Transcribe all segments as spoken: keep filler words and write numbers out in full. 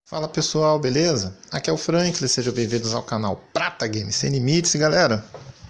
Fala pessoal, beleza? Aqui é o Franklin, sejam bem-vindos ao canal Prata Games Sem Limites. Galera,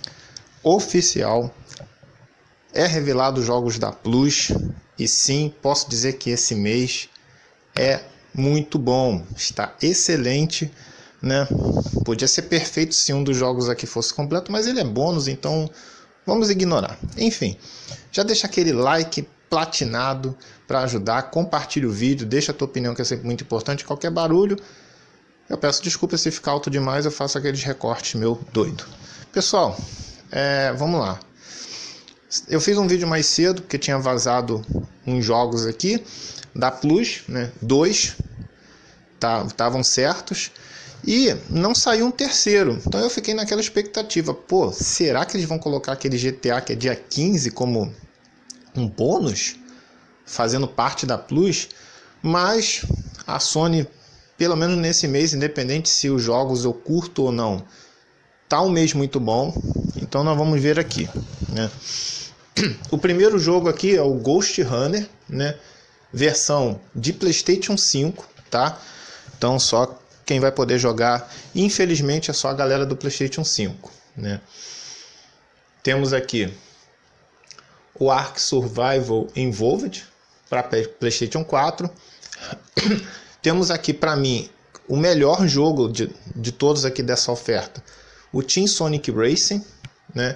oficial, é revelado os jogos da Plus e sim, posso dizer que esse mês é muito bom, está excelente, né? Podia ser perfeito se um dos jogos aqui fosse completo, mas ele é bônus, então vamos ignorar. Enfim, já deixa aquele like platinado para ajudar, compartilha o vídeo, deixa a tua opinião, que é sempre muito importante. Qualquer barulho, eu peço desculpa se ficar alto demais, eu faço aqueles recortes meu doido. Pessoal, é, vamos lá. Eu fiz um vídeo mais cedo, porque tinha vazado uns jogos aqui da Plus, né? Dois estavam certos e não saiu um terceiro. Então eu fiquei naquela expectativa, pô, será que eles vão colocar aquele G T A que é dia quinze como um bônus, fazendo parte da Plus? Mas a Sony, pelo menos nesse mês, independente se os jogos eu curto ou não, tá um mês muito bom. Então nós vamos ver aqui, né? O primeiro jogo aqui é o Ghost Runner, né? Versão de PlayStation cinco, tá? Então só quem vai poder jogar, infelizmente, é só a galera do PlayStation cinco, né? Temos aqui o Ark Survival Involved para PlayStation quatro. Temos aqui, para mim, o melhor jogo de, de todos aqui dessa oferta, o Team Sonic Racing, né?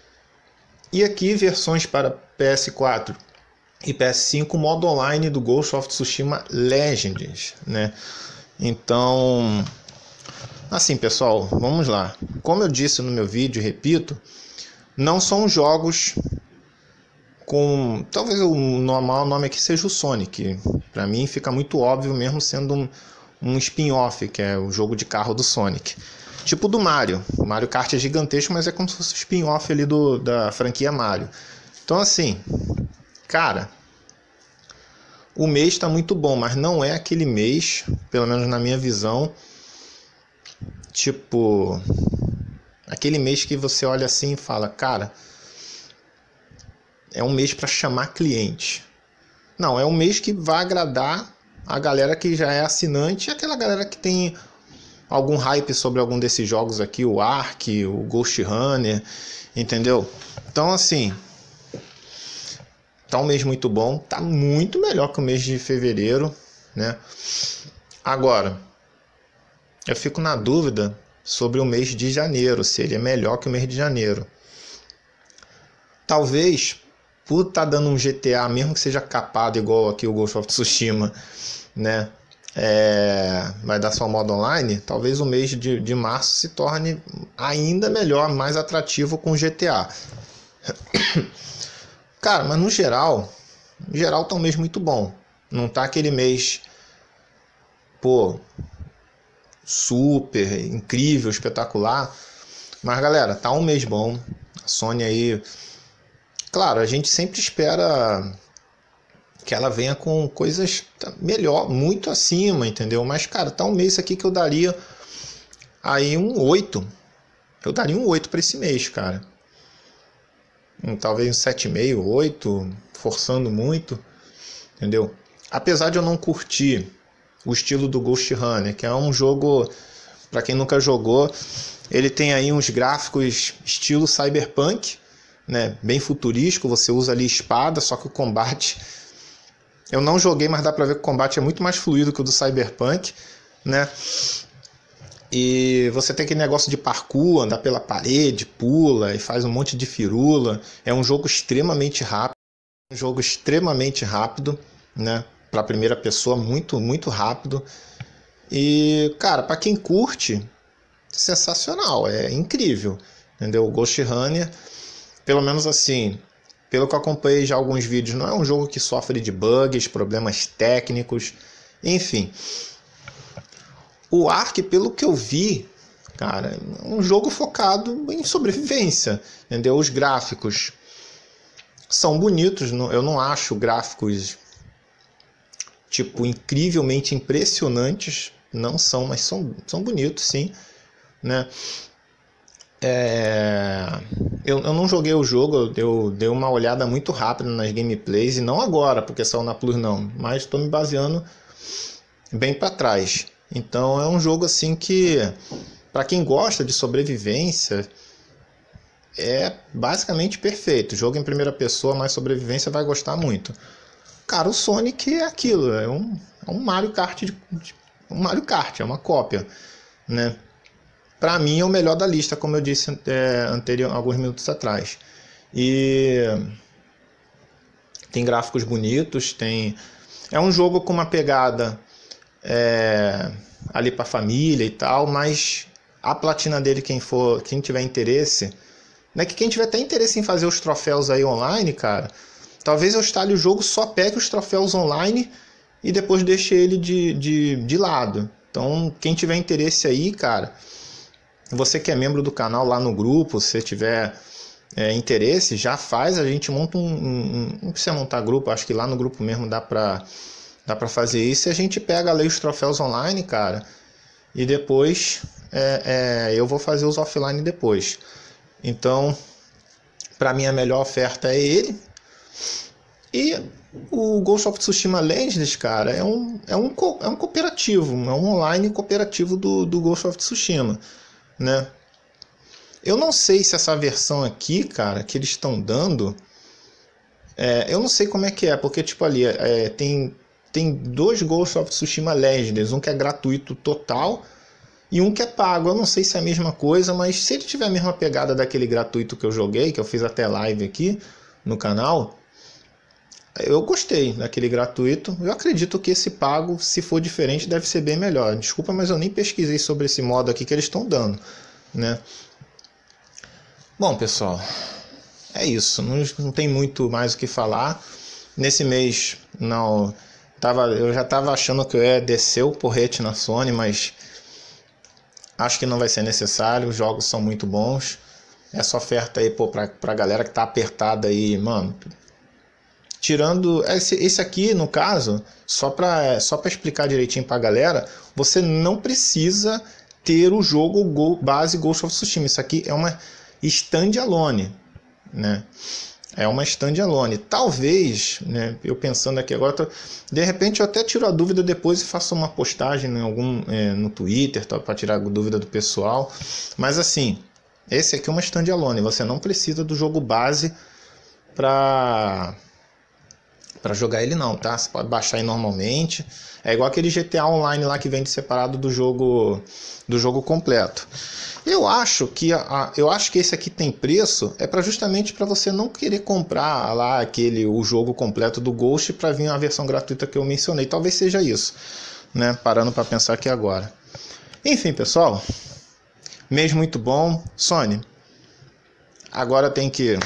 E aqui versões para P S quatro e P S cinco, modo online do Ghost of Tsushima Legends, né? Então, assim, pessoal, vamos lá. Como eu disse no meu vídeo, repito, não são jogos com, talvez o normal nome aqui seja o Sonic. Para mim fica muito óbvio, mesmo sendo um, um spin-off, que é o jogo de carro do Sonic. Tipo do Mario. O Mario Kart é gigantesco, mas é como se fosse um spin-off ali do, da franquia Mario. Então assim, cara, o mês está muito bom, mas não é aquele mês, pelo menos na minha visão, tipo, aquele mês que você olha assim e fala, cara, é um mês para chamar cliente. Não, é um mês que vai agradar a galera que já é assinante e aquela galera que tem algum hype sobre algum desses jogos aqui, o Ark, o Ghost Runner, entendeu? Então assim, tá um mês muito bom, tá muito melhor que o mês de fevereiro, né? Agora, eu fico na dúvida sobre o mês de janeiro, se ele é melhor que o mês de janeiro. Talvez, por estar tá dando um G T A, mesmo que seja capado igual aqui o Ghost of Tsushima, né? É, vai dar só modo online, talvez o mês de, de março se torne ainda melhor, mais atrativo com o G T A. Cara, mas no geral, no geral tá um mês muito bom. Não tá aquele mês, pô, super, incrível, espetacular. Mas galera, tá um mês bom. A Sony aí, claro, a gente sempre espera que ela venha com coisas melhor, muito acima, entendeu? Mas cara, tá um mês aqui que eu daria aí um oito. Eu daria um oito para esse mês, cara. Talvez um sete vírgula cinco, oito, forçando muito, entendeu? Apesar de eu não curtir o estilo do Ghost Runner, que é um jogo, para quem nunca jogou, ele tem aí uns gráficos estilo cyberpunk, né? Bem futurístico, você usa ali espada, só que o combate, eu não joguei, mas dá pra ver que o combate é muito mais fluido que o do cyberpunk, né? E você tem aquele negócio de parkour, andar pela parede, pula e faz um monte de firula. É um jogo extremamente rápido, um jogo extremamente rápido, né? Para primeira pessoa, muito, muito rápido. E, cara, para quem curte, sensacional, é incrível, entendeu? O Ghost Runner, pelo menos assim, pelo que eu acompanhei já alguns vídeos, não é um jogo que sofre de bugs, problemas técnicos, enfim. O Ark, pelo que eu vi, cara, é um jogo focado em sobrevivência, entendeu? Os gráficos são bonitos, eu não acho gráficos, tipo, incrivelmente impressionantes, não são, mas são, são bonitos, sim, né? É... Eu, eu não joguei o jogo, eu dei uma olhada muito rápida nas gameplays, e não agora, porque saiu na Plus não, mas estou me baseando bem para trás. Então é um jogo assim que, para quem gosta de sobrevivência, é basicamente perfeito. Jogo em primeira pessoa, mais sobrevivência, vai gostar muito. Cara, o Sonic é aquilo, é um, é um Mario Kart, de, de, um Mario Kart, é uma cópia, né? Para mim é o melhor da lista, como eu disse é, anterior, alguns minutos atrás. E tem gráficos bonitos, tem é um jogo com uma pegada é, ali para família e tal, mas a platina dele, quem for, quem tiver interesse, né, que quem tiver até interesse em fazer os troféus aí online, cara, talvez eu instale o jogo, só pegue os troféus online e depois deixe ele de, de, de lado. Então, quem tiver interesse aí, cara, você que é membro do canal lá no grupo, se tiver é, interesse, já faz, a gente monta um, um... Não precisa montar grupo, acho que lá no grupo mesmo dá pra, dá pra fazer isso. E a gente pega ali os troféus online, cara, e depois é, é, eu vou fazer os offline depois. Então, pra mim a melhor oferta é ele. E o Ghost of Tsushima Legends, cara, é um, é um, é um cooperativo, é um online cooperativo do, do Ghost of Tsushima, né? Eu não sei se essa versão aqui, cara, que eles estão dando, é, eu não sei como é que é, porque tipo ali é, tem, tem dois Ghost of Tsushima Legends, um que é gratuito total e um que é pago. Eu não sei se é a mesma coisa, mas se ele tiver a mesma pegada daquele gratuito que eu joguei, que eu fiz até live aqui no canal, eu gostei daquele gratuito. Eu acredito que esse pago, se for diferente, deve ser bem melhor. Desculpa, mas eu nem pesquisei sobre esse modo aqui que eles estão dando, né? Bom, pessoal, é isso. Não, não tem muito mais o que falar. Nesse mês, não, tava, eu já estava achando que eu ia descer o porrete na Sony, mas acho que não vai ser necessário. Os jogos são muito bons. Essa oferta aí, pô, pra, pra galera que tá apertada aí, mano... Tirando esse, esse aqui, no caso, só para só para explicar direitinho para a galera, você não precisa ter o jogo Go, base Ghost of Tsushima. Isso aqui é uma standalone, né? É uma standalone. Talvez, né, eu pensando aqui agora, tô, de repente eu até tiro a dúvida depois e faço uma postagem em algum, é, no Twitter para tirar a dúvida do pessoal. Mas assim, esse aqui é uma standalone. Você não precisa do jogo base para... para jogar ele não, tá? Você pode baixar aí normalmente. É igual aquele G T A Online lá que vende separado do jogo do jogo completo. Eu acho que a, eu acho que esse aqui tem preço é para justamente para você não querer comprar lá aquele o jogo completo do Ghost para vir a versão gratuita que eu mencionei. Talvez seja isso, né? Parando para pensar aqui agora. Enfim, pessoal, mês muito bom. Sony, agora tem que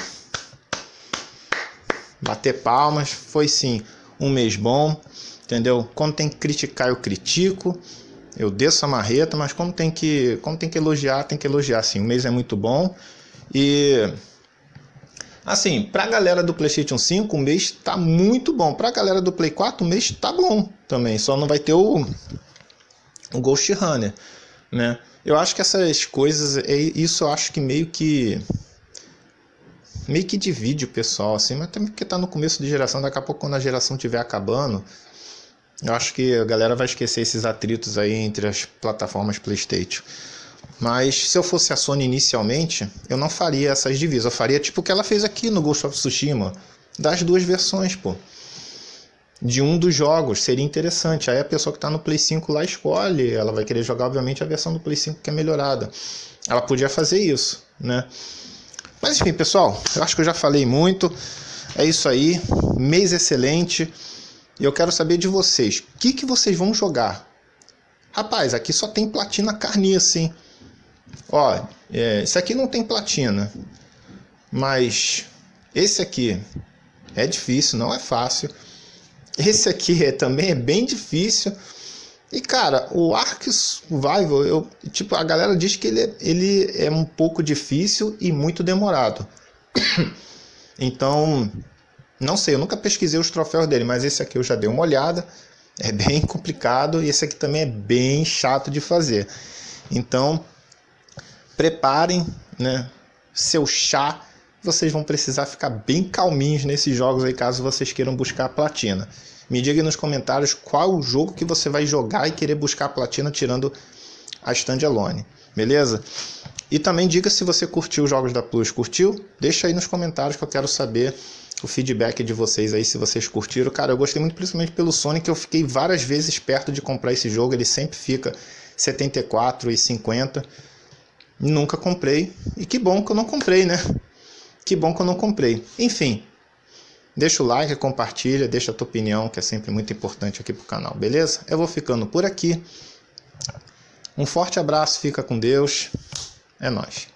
bater palmas. Foi sim um mês bom, entendeu? Quando tem que criticar eu critico, eu desço a marreta, mas quando tem que, quando tem que elogiar, tem que elogiar sim. O mês é muito bom. E assim, pra galera do PlayStation cinco, o mês tá muito bom. Pra galera do Play quatro, o mês tá bom também. Só não vai ter o, o Ghost Runner, né? Eu acho que essas coisas, isso eu acho que meio que meio que divide o pessoal, assim, mas também porque tá no começo de geração. Daqui a pouco, quando a geração estiver acabando, eu acho que a galera vai esquecer esses atritos aí entre as plataformas PlayStation. Mas se eu fosse a Sony inicialmente, eu não faria essas divisas. Eu faria tipo o que ela fez aqui no Ghost of Tsushima, das duas versões, pô, de um dos jogos. Seria interessante. Aí a pessoa que tá no Play cinco lá escolhe, ela vai querer jogar obviamente a versão do Play cinco que é melhorada. Ela podia fazer isso, né? Mas enfim, pessoal, eu acho que eu já falei muito. É isso aí, mês excelente. E eu quero saber de vocês, o que, que vocês vão jogar? Rapaz, aqui só tem platina carniça, hein? Ó, é, esse aqui não tem platina, mas esse aqui é difícil, não é fácil. Esse aqui é, também é bem difícil. E cara, o Ark Survival, eu, tipo, a galera diz que ele é, ele é um pouco difícil e muito demorado. Então, não sei, eu nunca pesquisei os troféus dele, mas esse aqui eu já dei uma olhada. É bem complicado e esse aqui também é bem chato de fazer. Então, preparem, né, seu chá. Vocês vão precisar ficar bem calminhos nesses jogos aí, caso vocês queiram buscar a platina. Me diga aí nos comentários qual o jogo que você vai jogar e querer buscar a platina tirando a standalone, beleza? E também diga se você curtiu os jogos da Plus. Curtiu? Deixa aí nos comentários que eu quero saber o feedback de vocês aí, se vocês curtiram. Cara, eu gostei muito, principalmente pelo Sonic, eu fiquei várias vezes perto de comprar esse jogo, ele sempre fica setenta e quatro e cinquenta. Nunca comprei, e que bom que eu não comprei, né? Que bom que eu não comprei. Enfim, deixa o like, compartilha, deixa a tua opinião, que é sempre muito importante aqui pro canal, beleza? Eu vou ficando por aqui. Um forte abraço, fica com Deus. É nóis.